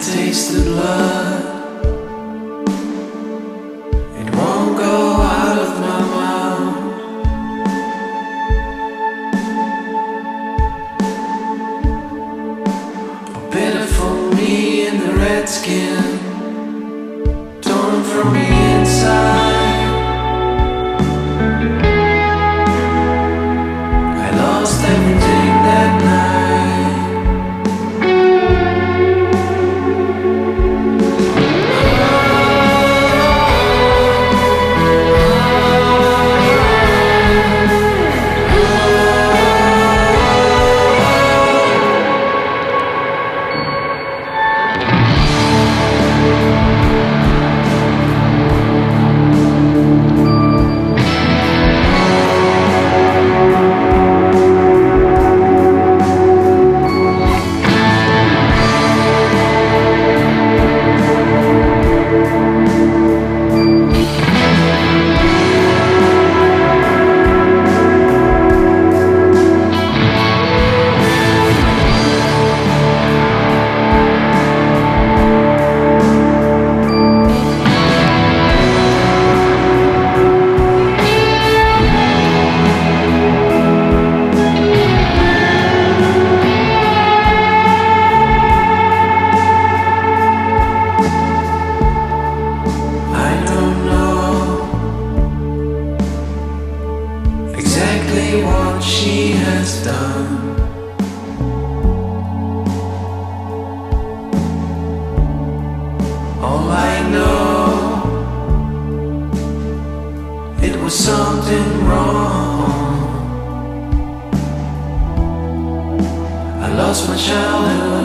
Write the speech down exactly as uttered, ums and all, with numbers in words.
taste the blood. It won't go out of my mouth. Oh, pitiful me in the red skin, torn from me inside. I lost everything that night. What she has done. All I know, it was something wrong. I lost my childhood.